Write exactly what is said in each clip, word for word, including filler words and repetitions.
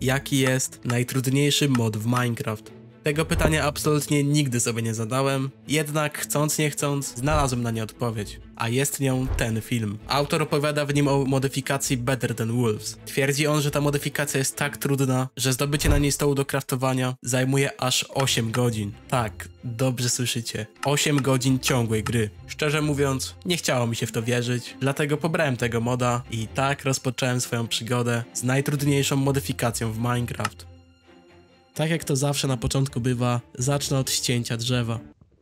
jaki jest najtrudniejszy mod w Minecraft. Tego pytania absolutnie nigdy sobie nie zadałem, jednak chcąc nie chcąc znalazłem na nie odpowiedź, a jest nią ten film. Autor opowiada w nim o modyfikacji Better Than Wolves. Twierdzi on, że ta modyfikacja jest tak trudna, że zdobycie na niej stołu do craftowania zajmuje aż osiem godzin. Tak, dobrze słyszycie, osiem godzin ciągłej gry. Szczerze mówiąc, nie chciało mi się w to wierzyć, dlatego pobrałem tego moda i tak rozpocząłem swoją przygodę z najtrudniejszą modyfikacją w Minecraft. Tak jak to zawsze na początku bywa, zacznę od ścięcia drzewa.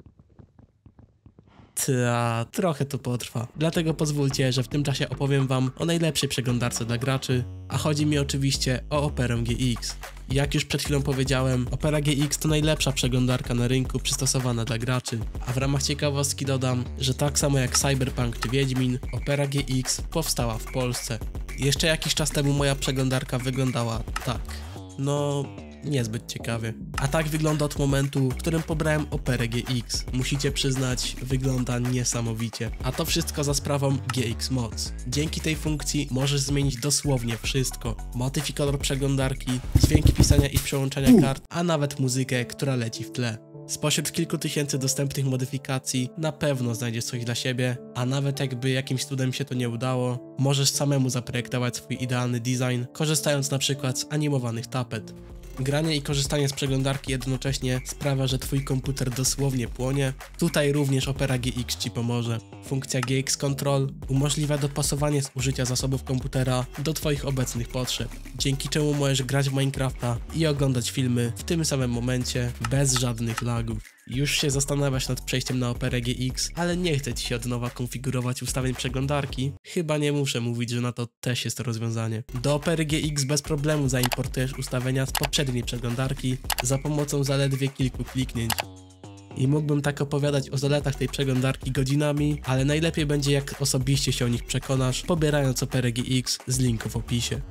Ta, trochę to potrwa, dlatego pozwólcie, że w tym czasie opowiem wam o najlepszej przeglądarce dla graczy, a chodzi mi oczywiście o Operę G X. Jak już przed chwilą powiedziałem, Opera G X to najlepsza przeglądarka na rynku przystosowana dla graczy, a w ramach ciekawostki dodam, że tak samo jak Cyberpunk czy Wiedźmin, Opera G X powstała w Polsce. Jeszcze jakiś czas temu moja przeglądarka wyglądała tak, no... niezbyt ciekawie. A tak wygląda od momentu, w którym pobrałem Operę G X. Musicie przyznać, wygląda niesamowicie. A to wszystko za sprawą G X Mods. Dzięki tej funkcji możesz zmienić dosłownie wszystko. Motyw i kolor przeglądarki, dźwięki pisania i przełączania kart, a nawet muzykę, która leci w tle. Spośród kilku tysięcy dostępnych modyfikacji na pewno znajdziesz coś dla siebie, a nawet jakby jakimś cudem się to nie udało, możesz samemu zaprojektować swój idealny design, korzystając na przykład z animowanych tapet. Granie i korzystanie z przeglądarki jednocześnie sprawia, że twój komputer dosłownie płonie. Tutaj również Opera G X ci pomoże. Funkcja G X Control umożliwia dopasowanie zużycia zasobów komputera do twoich obecnych potrzeb, dzięki czemu możesz grać w Minecrafta i oglądać filmy w tym samym momencie bez żadnych lagów. Już się zastanawiasz nad przejściem na Operę G X, ale nie chce ci się od nowa konfigurować ustawień przeglądarki? Chyba nie muszę mówić, że na to też jest rozwiązanie. Do Opery G X bez problemu zaimportujesz ustawienia z poprzedniej przeglądarki za pomocą zaledwie kilku kliknięć. I mógłbym tak opowiadać o zaletach tej przeglądarki godzinami, ale najlepiej będzie jak osobiście się o nich przekonasz, pobierając Operę G X z linku w opisie.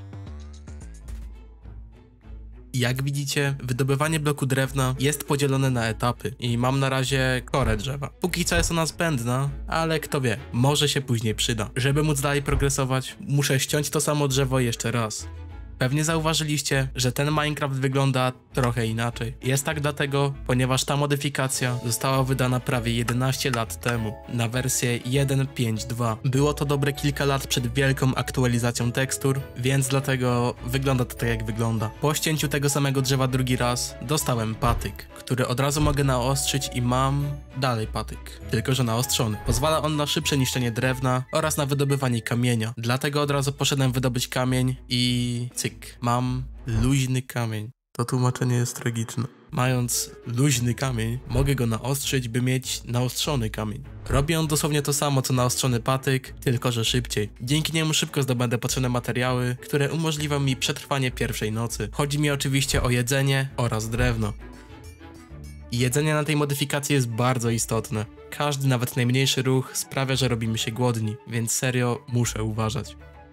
Jak widzicie, wydobywanie bloku drewna jest podzielone na etapy i mam na razie korę drzewa. Póki co jest ona zbędna, ale kto wie, może się później przyda. Żeby móc dalej progresować, muszę ściąć to samo drzewo jeszcze raz. Pewnie zauważyliście, że ten Minecraft wygląda trochę inaczej. Jest tak dlatego, ponieważ ta modyfikacja została wydana prawie jedenaście lat temu na wersję jeden pięć dwa. Było to dobre kilka lat przed wielką aktualizacją tekstur, więc dlatego wygląda to tak jak wygląda. Po ścięciu tego samego drzewa drugi raz dostałem patyk, który od razu mogę naostrzyć i mam dalej patyk, tylko że naostrzony. Pozwala on na szybsze niszczenie drewna oraz na wydobywanie kamienia. Dlatego od razu poszedłem wydobyć kamień i cyk. Mam luźny kamień. To tłumaczenie jest tragiczne. Mając luźny kamień, mogę go naostrzyć, by mieć naostrzony kamień. Robię on dosłownie to samo co naostrzony patyk, tylko że szybciej. Dzięki niemu szybko zdobędę potrzebne materiały, które umożliwią mi przetrwanie pierwszej nocy. Chodzi mi oczywiście o jedzenie oraz drewno. Jedzenie na tej modyfikacji jest bardzo istotne. Każdy, nawet najmniejszy ruch sprawia, że robimy się głodni, więc serio muszę uważać.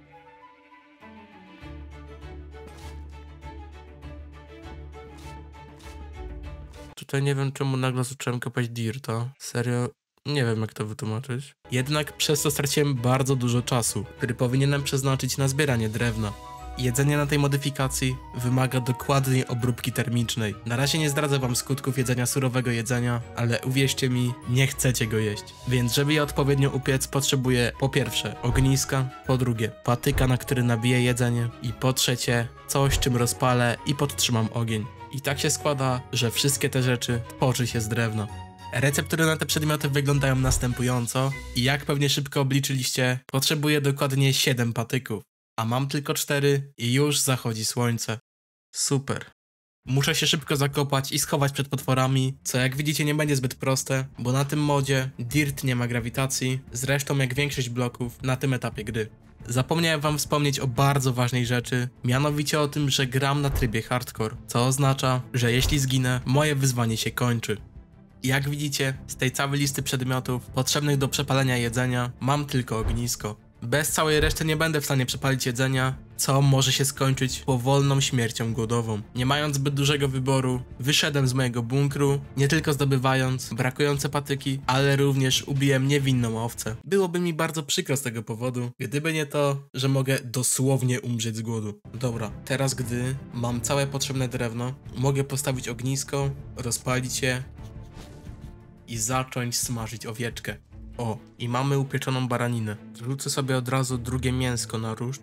Tutaj nie wiem czemu nagle zacząłem kopać dirta. Serio, nie wiem jak to wytłumaczyć. Jednak przez to straciłem bardzo dużo czasu, który powinienem przeznaczyć na zbieranie drewna. Jedzenie na tej modyfikacji wymaga dokładnej obróbki termicznej. Na razie nie zdradzę wam skutków jedzenia surowego jedzenia, ale uwierzcie mi, nie chcecie go jeść. Więc żeby je odpowiednio upiec, potrzebuję po pierwsze ogniska, po drugie patyka, na który nabiję jedzenie i po trzecie coś, czym rozpalę i podtrzymam ogień. I tak się składa, że wszystkie te rzeczy tworzy się z drewna. Receptury na te przedmioty wyglądają następująco i jak pewnie szybko obliczyliście, potrzebuję dokładnie siedem patyków, a mam tylko cztery i już zachodzi słońce. Super. Muszę się szybko zakopać i schować przed potworami, co jak widzicie nie będzie zbyt proste, bo na tym modzie dirt nie ma grawitacji, zresztą jak większość bloków na tym etapie gry. Zapomniałem wam wspomnieć o bardzo ważnej rzeczy, mianowicie o tym, że gram na trybie hardcore, co oznacza, że jeśli zginę, moje wyzwanie się kończy. Jak widzicie, z tej całej listy przedmiotów potrzebnych do przepalenia jedzenia mam tylko ognisko. Bez całej reszty nie będę w stanie przepalić jedzenia, co może się skończyć powolną śmiercią głodową. Nie mając zbyt dużego wyboru, wyszedłem z mojego bunkru, nie tylko zdobywając brakujące patyki, ale również ubiłem niewinną owcę. Byłoby mi bardzo przykro z tego powodu, gdyby nie to, że mogę dosłownie umrzeć z głodu. Dobra, teraz gdy mam całe potrzebne drewno, mogę postawić ognisko, rozpalić je i zacząć smażyć owieczkę. O, i mamy upieczoną baraninę. Rzucę sobie od razu drugie mięsko na ruszt.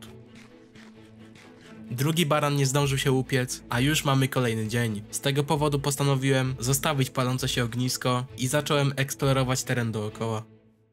Drugi baran nie zdążył się upiec, a już mamy kolejny dzień. Z tego powodu postanowiłem zostawić palące się ognisko i zacząłem eksplorować teren dookoła.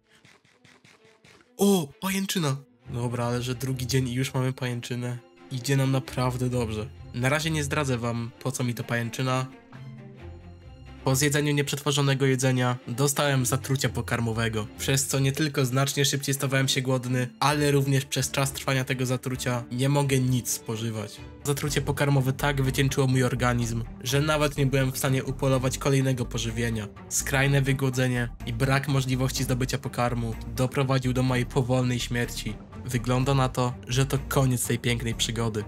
O, pajęczyna! Dobra, ale że drugi dzień i już mamy pajęczynę. Idzie nam naprawdę dobrze. Na razie nie zdradzę wam, po co mi to pajęczyna. Po zjedzeniu nieprzetworzonego jedzenia dostałem zatrucia pokarmowego, przez co nie tylko znacznie szybciej stawałem się głodny, ale również przez czas trwania tego zatrucia nie mogę nic spożywać. Zatrucie pokarmowe tak wycieńczyło mój organizm, że nawet nie byłem w stanie upolować kolejnego pożywienia. Skrajne wygłodzenie i brak możliwości zdobycia pokarmu doprowadził do mojej powolnej śmierci. Wygląda na to, że to koniec tej pięknej przygody.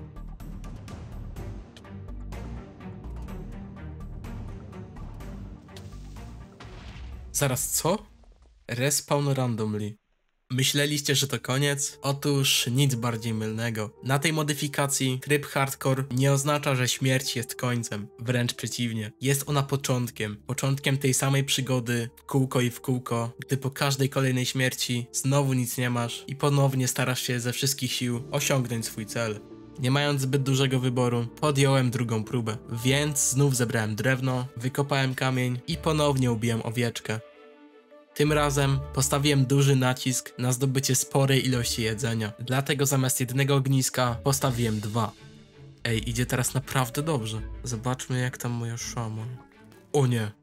Zaraz, co? Respawn randomly. Myśleliście, że to koniec? Otóż nic bardziej mylnego. Na tej modyfikacji tryb hardcore nie oznacza, że śmierć jest końcem. Wręcz przeciwnie. Jest ona początkiem. Początkiem tej samej przygody w kółko i w kółko, gdy po każdej kolejnej śmierci znowu nic nie masz i ponownie starasz się ze wszystkich sił osiągnąć swój cel. Nie mając zbyt dużego wyboru, podjąłem drugą próbę, więc znów zebrałem drewno, wykopałem kamień i ponownie ubiłem owieczkę. Tym razem postawiłem duży nacisk na zdobycie sporej ilości jedzenia, dlatego zamiast jednego ogniska postawiłem dwa. Ej, idzie teraz naprawdę dobrze. Zobaczmy, jak tam moja szama. O nie.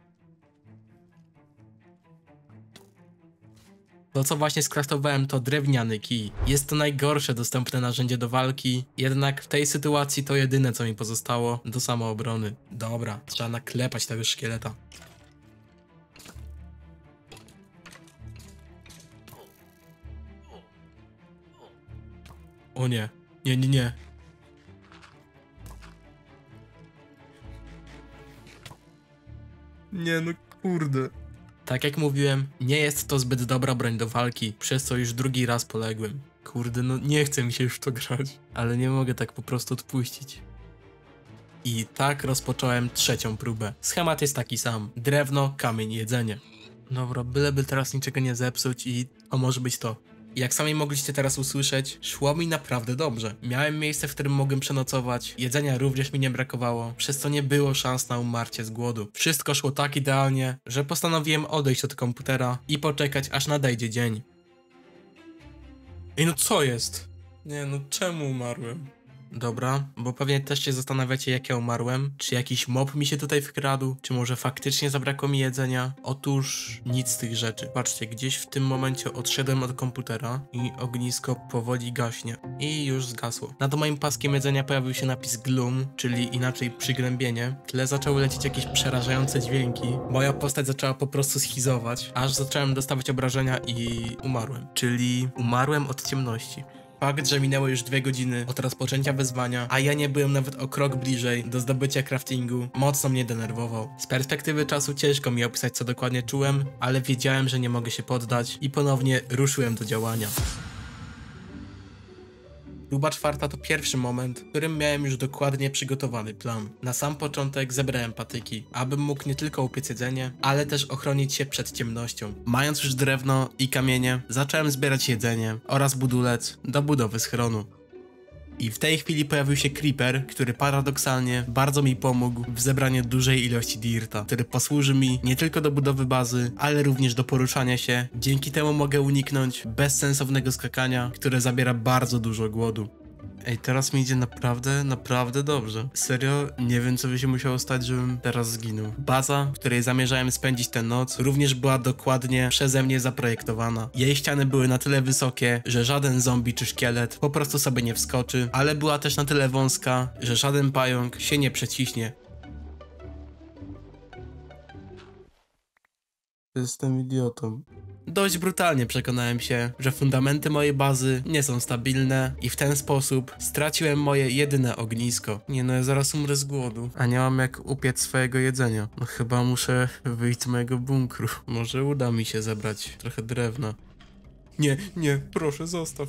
To, co właśnie skraftowałem, to drewniany kij. Jest to najgorsze dostępne narzędzie do walki, jednak w tej sytuacji to jedyne, co mi pozostało do samoobrony. Dobra, trzeba naklepać tego szkieleta. O nie, nie, nie, nie. Nie, no kurde. Tak jak mówiłem, nie jest to zbyt dobra broń do walki, przez co już drugi raz poległem. Kurde, no nie chce mi się już w to grać, ale nie mogę tak po prostu odpuścić. I tak rozpocząłem trzecią próbę. Schemat jest taki sam. Drewno, kamień, jedzenie. Dobra, byleby teraz niczego nie zepsuć i to może być to. Jak sami mogliście teraz usłyszeć, szło mi naprawdę dobrze. Miałem miejsce, w którym mogłem przenocować, jedzenia również mi nie brakowało, przez co nie było szans na umarcie z głodu. Wszystko szło tak idealnie, że postanowiłem odejść od komputera i poczekać, aż nadejdzie dzień. Ej, no co jest? Nie, no czemu umarłem? Dobra, bo pewnie też się zastanawiacie, jak ja umarłem. Czy jakiś mob mi się tutaj wkradł? Czy może faktycznie zabrakło mi jedzenia? Otóż nic z tych rzeczy. Patrzcie, gdzieś w tym momencie odszedłem od komputera i ognisko powoli gaśnie. I już zgasło. Nad moim paskiem jedzenia pojawił się napis gloom, czyli inaczej przygnębienie. W tle zaczęły lecieć jakieś przerażające dźwięki. Moja postać zaczęła po prostu schizować, aż zacząłem dostawać obrażenia i umarłem. Czyli umarłem od ciemności. Fakt, że minęło już dwie godziny od rozpoczęcia wyzwania, a ja nie byłem nawet o krok bliżej do zdobycia craftingu, mocno mnie denerwował. Z perspektywy czasu ciężko mi opisać, co dokładnie czułem, ale wiedziałem, że nie mogę się poddać i ponownie ruszyłem do działania. Próba czwarta to pierwszy moment, w którym miałem już dokładnie przygotowany plan. Na sam początek zebrałem patyki, abym mógł nie tylko upiec jedzenie, ale też ochronić się przed ciemnością. Mając już drewno i kamienie, zacząłem zbierać jedzenie oraz budulec do budowy schronu. I w tej chwili pojawił się creeper, który paradoksalnie bardzo mi pomógł w zebraniu dużej ilości dirta, który posłuży mi nie tylko do budowy bazy, ale również do poruszania się. Dzięki temu mogę uniknąć bezsensownego skakania, które zabiera bardzo dużo głodu. Ej, teraz mi idzie naprawdę, naprawdę dobrze. Serio, nie wiem, co by się musiało stać, żebym teraz zginął. Baza, w której zamierzałem spędzić tę noc, również była dokładnie przeze mnie zaprojektowana. Jej ściany były na tyle wysokie, że żaden zombie czy szkielet po prostu sobie nie wskoczy, ale była też na tyle wąska, że żaden pająk się nie przeciśnie. Jestem idiotą. Dość brutalnie przekonałem się, że fundamenty mojej bazy nie są stabilne i w ten sposób straciłem moje jedyne ognisko. Nie no, ja zaraz umrę z głodu, a nie mam jak upiec swojego jedzenia. No chyba muszę wyjść z mojego bunkru. Może uda mi się zebrać trochę drewna. Nie, nie, proszę zostaw.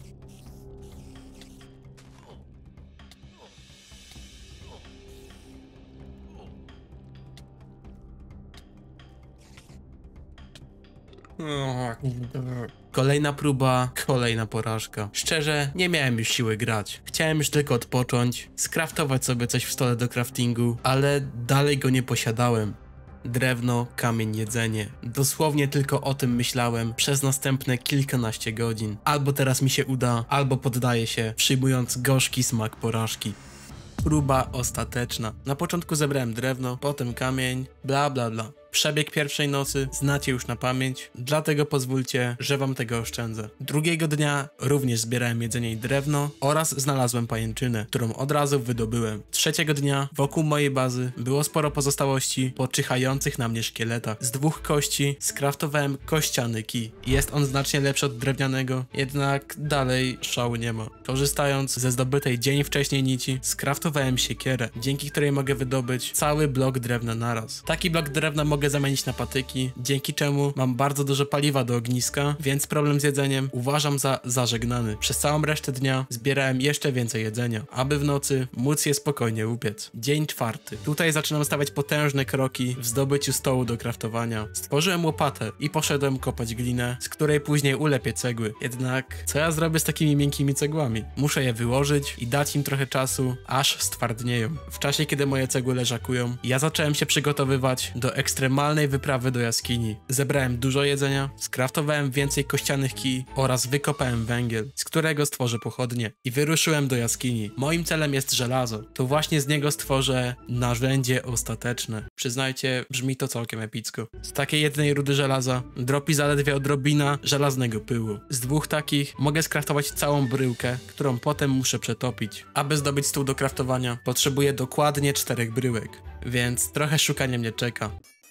Kolejna próba, kolejna porażka. Szczerze, nie miałem już siły grać. Chciałem już tylko odpocząć, skraftować sobie coś w stole do craftingu, ale dalej go nie posiadałem. Drewno, kamień, jedzenie. Dosłownie tylko o tym myślałem przez następne kilkanaście godzin. Albo teraz mi się uda, albo poddaję się, przyjmując gorzki smak porażki. Próba ostateczna. Na początku zebrałem drewno, potem kamień, bla bla bla. Przebieg pierwszej nocy znacie już na pamięć, dlatego pozwólcie, że wam tego oszczędzę. Drugiego dnia również zbierałem jedzenie i drewno oraz znalazłem pajęczynę, którą od razu wydobyłem. Trzeciego dnia wokół mojej bazy było sporo pozostałości po czyhających na mnie szkieletach. Z dwóch kości skraftowałem kościany kij. Jest on znacznie lepszy od drewnianego, jednak dalej szału nie ma. Korzystając ze zdobytej dzień wcześniej nici, skraftowałem siekierę, dzięki której mogę wydobyć cały blok drewna naraz. Taki blok drewna mogę zamienić na patyki, dzięki czemu mam bardzo dużo paliwa do ogniska, więc problem z jedzeniem uważam za zażegnany. Przez całą resztę dnia zbierałem jeszcze więcej jedzenia, aby w nocy móc je spokojnie upiec. Dzień czwarty. Tutaj zaczynam stawiać potężne kroki w zdobyciu stołu do kraftowania. Stworzyłem łopatę i poszedłem kopać glinę, z której później ulepię cegły. Jednak co ja zrobię z takimi miękkimi cegłami? Muszę je wyłożyć i dać im trochę czasu, aż stwardnieją. W czasie, kiedy moje cegły leżakują, ja zacząłem się przygotowywać do ekstremalnej wyprawy do jaskini. Zebrałem dużo jedzenia, skraftowałem więcej kościanych kij oraz wykopałem węgiel, z którego stworzę pochodnie i wyruszyłem do jaskini. Moim celem jest żelazo. To właśnie z niego stworzę narzędzie ostateczne. Przyznajcie, brzmi to całkiem epicko. Z takiej jednej rudy żelaza dropi zaledwie odrobina żelaznego pyłu. Z dwóch takich mogę skraftować całą bryłkę, którą potem muszę przetopić. Aby zdobyć stół do kraftowania, potrzebuję dokładnie czterech bryłek, więc trochę szukanie mnie czeka.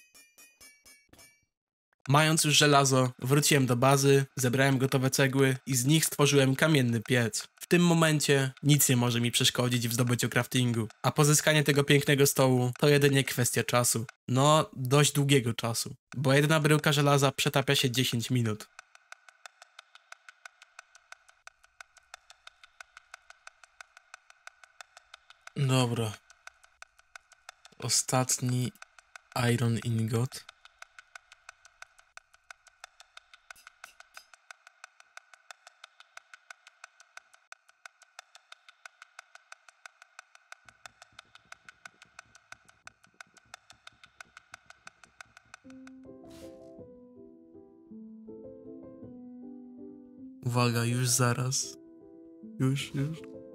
Mając już żelazo, wróciłem do bazy, zebrałem gotowe cegły i z nich stworzyłem kamienny piec. W tym momencie nic nie może mi przeszkodzić w zdobyciu craftingu, a pozyskanie tego pięknego stołu to jedynie kwestia czasu. No, dość długiego czasu, bo jedna bryłka żelaza przetapia się dziesięć minut. Dobra. Ostatni iron ingot. Uwaga, już zaraz. Już, już.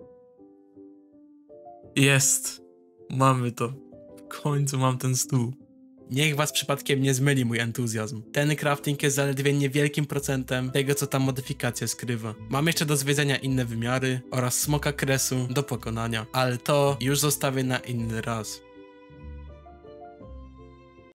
Jest. Mamy to. W końcu mam ten stół. Niech was przypadkiem nie zmyli mój entuzjazm. Ten crafting jest zaledwie niewielkim procentem tego, co ta modyfikacja skrywa. Mam jeszcze do zwiedzenia inne wymiary oraz smoka kresu do pokonania, ale to już zostawię na inny raz.